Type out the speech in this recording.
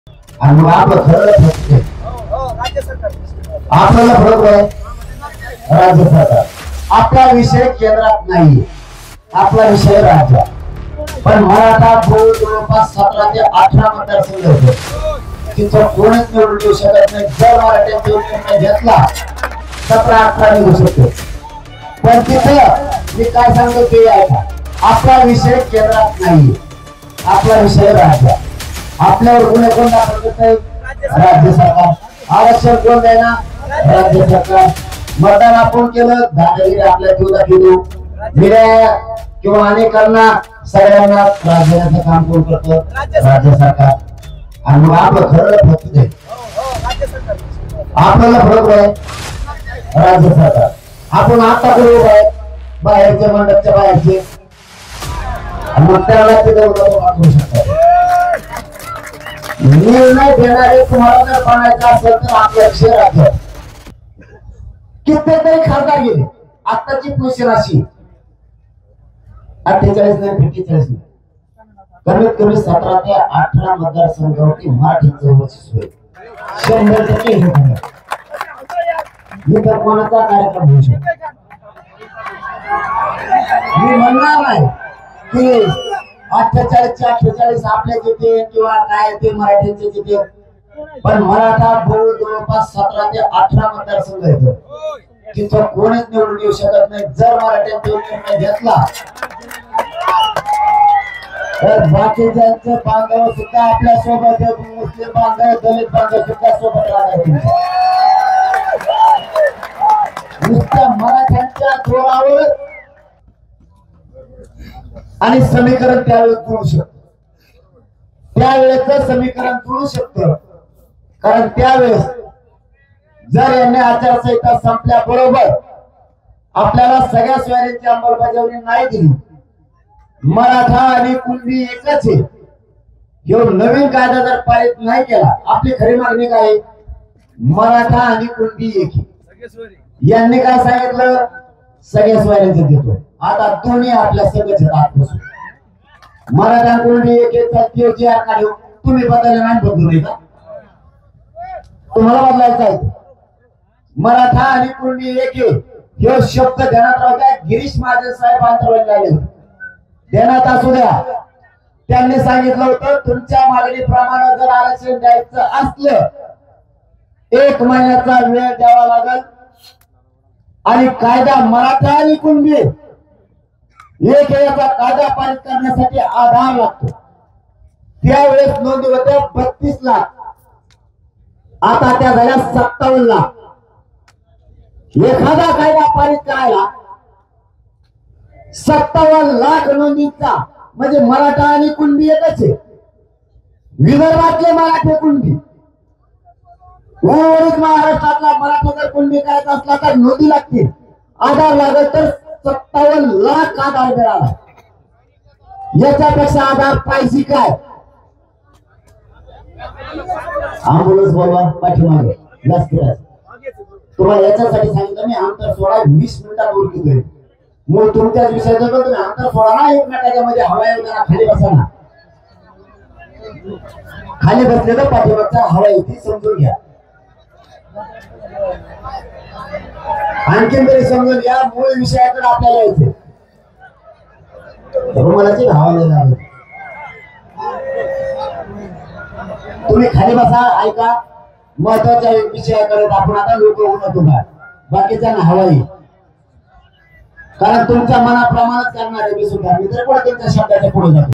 आणि मग आपलं ठरलं आपल्याला फरक आहे राज्य सरकार. आपला विषय केंद्रात नाही, आपला विषय राज्य. पण मराठा जवळपास 17 ते 18 मतदारसंघ होते, तिथं कोणीच निवडून येऊ शकत नाही. जर मराठ्यांचा निर्णय घेतला 17-18 निघू शकतो. पण तिथं मी काय सांगतो ते ऐका, आपला विषय केंद्रात नाही, आपला विषय राज्य. आपल्यावर गुन्हे कोण दाखल करते? राज्य सरकार. आरक्षण कोण देणार? राज्य सरकार. मतदान आपण केलं, दादागिरी आपल्या जीवनात केली, मीडिया किंवा अनेकांना सगळ्यांना त्रास देण्याचं काम कोण करतं? राज्य सरकार. आणि मग आपलं खरं फक्त ते आपल्याला फरक आहे राज्य सरकार. आपण आता करू आहे बाहेरचे मंडपच्या बाहेरचे, आणि मग त्याला ते वापरू शकतात. निर्णय देणारे तुम्हाला जर बनायचं असेल तर आपल्या शहरात कितीतरी खासदार गेले. आताची पोझिशन अशी 48 नाही 45 नाही, कमीत कमी 17 ते 18 मतदारसंघावरती मराठीचं वर्चस्व आहे. 100% मी तर कोणाचा कार्यक्रम होऊ शकतो. मी म्हणणार नाही की 48 आपल्या जिथे किंवा काय ते मराठीचे जिथे, पण मराठा जवळपास 17 ते 18 मतदारसंघ आहेत, तिथं कोणीच निवडून येऊ शकत नाही. जर मराठ्यांचा निर्णय घेतला तर बाकीच्यांचे बांधव सुद्धा आपल्या सोबत, मुस्लिम बांधव, दलित बांधव सुद्धा सोबत राहणार. नुसत्या मराठ्यांच्या जोरावर आणि समीकरण त्यावेळेस जुळू शकत, त्यावेळेच समीकरण जुळू शकतं. कारण त्यावेळेस जर यांनी आचारसंहिता संपल्याबरोबर आपल्याला सगळ्या स्वारींची अंमलबजावणी नाही दिली, मराठा आणि कुणबी एकच आहे, ह्यो नवीन कायदा जर पारित नाही केला, आपली खरी मागणी काय? मराठा आणि कुणबी एक आहे. यांनी काय सांगितलं? सगळ्या स्वाऱ्यांचं देतो. आता दोन्ही आपल्या सगळ्याच आतपासून मराठा कुणबी एक आहे. तुम्ही बदलले नाही, बदलू नये का? तुम्हाला बदलायचं आहे. मराठा आणि कुणबी एक आहे हे शब्द ध्यानात राहू द्या. गिरीश महाजन साहेब आंदोलन आले होते, ध्यानात असू द्या. त्यांनी सांगितलं होतं तुमच्या मागणीप्रमाणे जर आरक्षण द्यायचं असलं 1 महिन्याचा वेळ द्यावा लागेल, आणि कायदा मराठा आणि कुणबी एक याचा कायदा पारित करण्यासाठी आधार लागतो. त्यावेळेस नोंदी होत्या 32 लाख, आता त्या झाल्या 57 लाख. एखादा कायदा पारित करायला 57 लाख नोंदीचा, म्हणजे मराठा आणि कुणबी एकच आहे. विदर्भातले मराठे कुणबी, उर्वरित महाराष्ट्रातला मराठा जर कुणबी करायचा असला तर नोंदी लागतील, आधार लागेल. तर 57 लाख आधार मिळाला. याच्यापेक्षा आधार पाहिजे काय? अँब्युलन्स बोलवा पाठीमागे जास्त. तुम्हाला याच्यासाठी सांगितलं मी, अंतर सोडा 20 मिनिटात उरकी होईल. मग तुमच्याच विषयाचं तुम्ही अंतर सोडा ना, 1 मिनिटाच्या मध्ये हवा येऊ द्या. खाली बसा ना, खाली बसले तर पाठीमागचा हवा येते, समजून घ्या. आणखीन तरी समजून घ्या. मूळ विषयाकडे आपल्याला यायचे. रुमालाची हवा नाही लागत. तुम्ही खाली बसा, ऐका. महत्वाच्या विषयाकडे आपण आता लोक होऊन बाकीच्यांना हवा येईल. कारण तुमच्या मनाप्रमाणेच करणार आहे मी सुद्धा. मी तर पण त्यांच्या शब्दाच्या पुढे जातो.